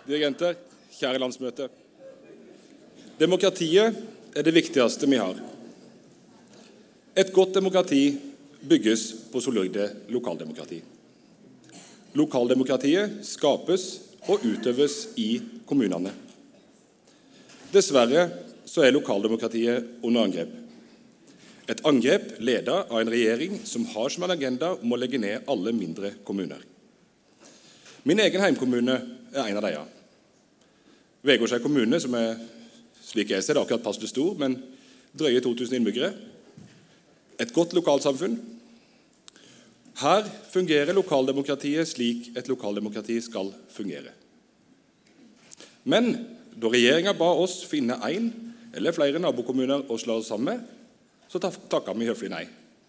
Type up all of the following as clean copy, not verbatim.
dirigenter, kjære landsmøte. Demokratiet er det viktigste vi har. Et godt demokrati bygges på solide lokaldemokrati. Lokaldemokratiet skapes og utøves i kommunene. Dessverre så er lokaldemokratiet under angrep. Et angrep ledet av en regjering som har som en agenda om å legge ned alle mindre kommuner. Min egen heimkommune er en av dem. Vegårshei kommune, som er, slik jeg ser det, akkurat passelig stor, men drøye 2000 innbyggere. Et godt lokalsamfunn. Her fungerer lokaldemokratiet slik et lokaldemokrati skal fungere. Men da regjeringen ba oss finne en eller flere nabokommuner å slå oss sammen med, så takket vi høflig nei.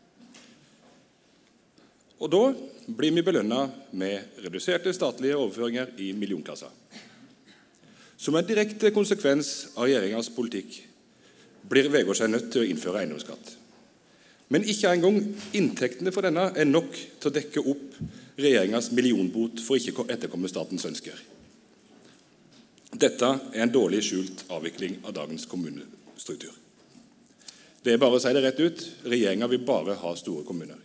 Og da blir vi belønnet med reduserte statlige overføringer i millionklassa. Som en direkte konsekvens av regjeringens politikk blir Vegårshei nødt til å innføre eiendomsskatt. Men ikke engang inntektene for denne er nok til å dekke opp regjeringens millionbot for ikke å etterkomme statens ønsker. Dette er en dårlig skjult avvikling av dagens kommunestruktur. Det er bare å si det rett ut, regjeringen vil bare ha store kommuner.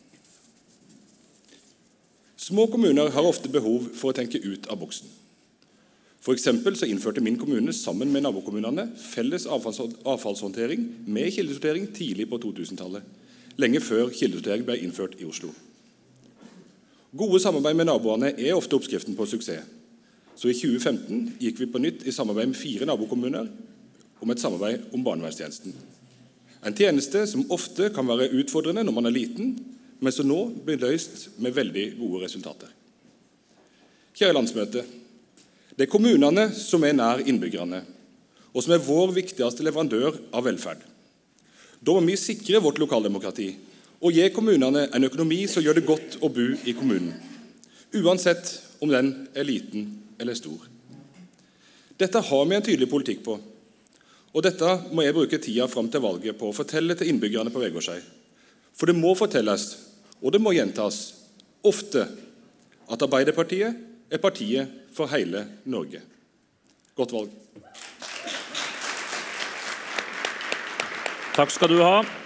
Små kommuner har ofte behov for å tenke ut av boksen. For eksempel så innførte min kommune sammen med nabokommunene felles avfallshåndtering med kildesortering tidlig på 2000-tallet, lenge før kildesortering ble innført i Oslo. Gode samarbeid med naboene er ofte oppskriften på suksess. Så i 2015 gikk vi på nytt i samarbeid med 4 nabokommuner om et samarbeid om barnevernstjenesten. En tjeneste som ofte kan være utfordrende når man er liten, men som nå blir løst med veldig gode resultater. Kjære landsmøte, det er kommunene som er nær innbyggerne, og som er vår viktigste leverandør av velferd. Da må vi sikre vårt lokaldemokrati og gi kommunene en økonomi som gjør det godt å bo i kommunen, uansett om den er liten eller stor. Dette har vi en tydelig politikk på, og dette må jeg bruke tida fram til valget på å fortelle til innbyggerne på Vegårshei. For det må fortelles, og det må gjentas, ofte at Arbeiderpartiet er partiet for hele Norge. Godt valg. Takk skal du ha.